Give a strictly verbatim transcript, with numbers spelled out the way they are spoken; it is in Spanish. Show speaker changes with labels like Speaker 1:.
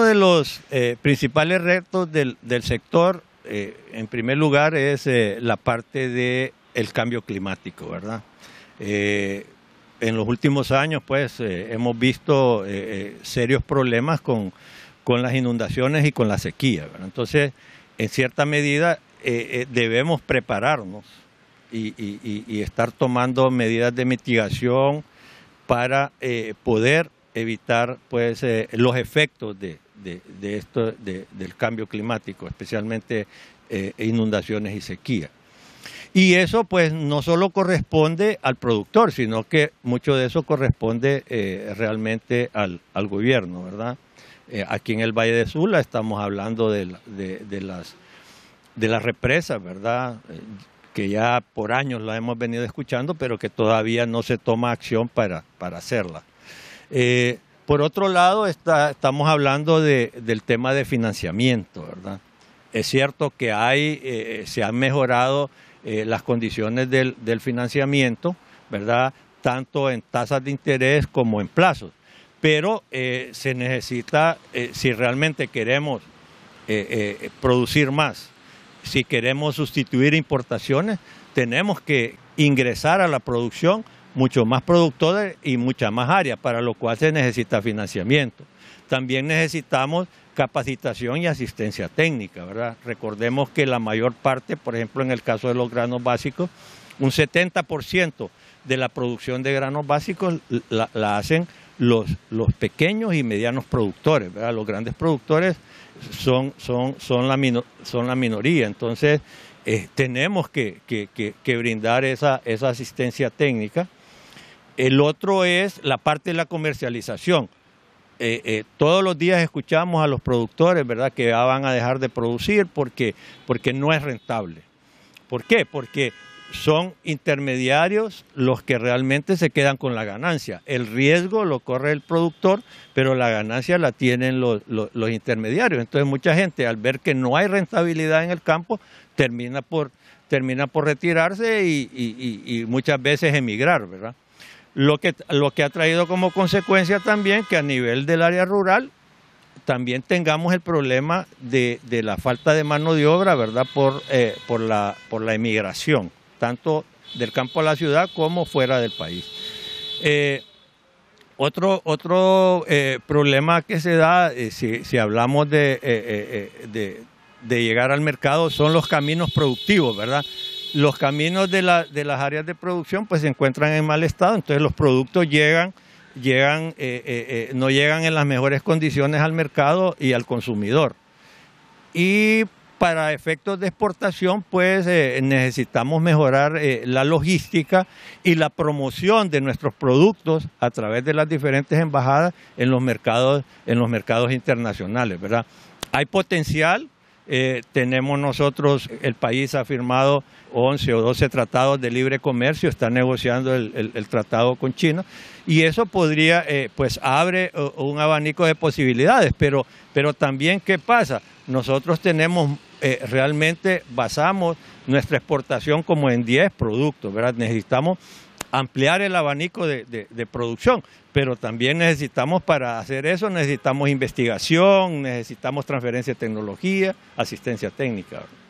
Speaker 1: de los eh, principales retos del, del sector, eh, en primer lugar, es eh, la parte del cambio climático, ¿verdad? Eh, en los últimos años, pues, eh, hemos visto eh, serios problemas con, con las inundaciones y con la sequía, ¿verdad? Entonces, en cierta medida, eh, eh, debemos prepararnos y, y, y estar tomando medidas de mitigación para eh, poder evitar pues eh, los efectos de, de, de esto de, del cambio climático, especialmente eh, inundaciones y sequía. Y eso pues no solo corresponde al productor, sino que mucho de eso corresponde eh, realmente al, al gobierno, ¿verdad? Eh, aquí en el Valle de Sula estamos hablando de, de, de, las, de las represas, ¿verdad? Eh, que ya por años la hemos venido escuchando, pero que todavía no se toma acción para, para hacerla. Eh, por otro lado, está, estamos hablando de, del tema de financiamiento, ¿verdad? Es cierto que hay, eh, se han mejorado eh, las condiciones del, del financiamiento, ¿verdad? Tanto en tasas de interés como en plazos, pero eh, se necesita, eh, si realmente queremos eh, eh, producir más, si queremos sustituir importaciones, tenemos que ingresar a la producción mucho más productores y mucha más área, para lo cual se necesita financiamiento. También necesitamos capacitación y asistencia técnica, ¿verdad? Recordemos que la mayor parte, por ejemplo, en el caso de los granos básicos, un setenta por ciento de la producción de granos básicos la, la hacen los, los pequeños y medianos productores, ¿verdad? Los grandes productores son, son, son, la, mino, son la minoría, entonces eh, tenemos que, que, que, que brindar esa, esa asistencia técnica. El otro es la parte de la comercialización. Eh, eh, todos los días escuchamos a los productores, ¿verdad?, que ya van a dejar de producir porque, porque no es rentable. ¿Por qué? Porque son intermediarios los que realmente se quedan con la ganancia. El riesgo lo corre el productor, pero la ganancia la tienen los, los, los intermediarios. Entonces mucha gente, al ver que no hay rentabilidad en el campo, termina por, termina por retirarse y, y, y, y muchas veces emigrar, ¿verdad? Lo que, lo que ha traído como consecuencia también que a nivel del área rural también tengamos el problema de, de la falta de mano de obra, ¿verdad?, por, eh, por, la, por la emigración, tanto del campo a la ciudad como fuera del país. Eh, otro otro eh, problema que se da, eh, si, si hablamos de, eh, eh, de, de llegar al mercado, son los caminos productivos, ¿verdad? Los caminos de, la, de las áreas de producción pues se encuentran en mal estado, entonces los productos llegan, llegan eh, eh, eh, no llegan en las mejores condiciones al mercado y al consumidor. Y para efectos de exportación pues eh, necesitamos mejorar eh, la logística y la promoción de nuestros productos a través de las diferentes embajadas en los mercados, en los mercados internacionales, ¿verdad? Hay potencial. Eh, tenemos nosotros, el país ha firmado once o doce tratados de libre comercio, está negociando el, el, el tratado con China y eso podría, eh, pues abre un abanico de posibilidades, pero, pero también ¿qué pasa? Nosotros tenemos, eh, realmente basamos nuestra exportación como en diez productos, ¿verdad? Necesitamos ampliar el abanico de, de, de producción, pero también necesitamos, para hacer eso, necesitamos investigación, necesitamos transferencia de tecnología, asistencia técnica.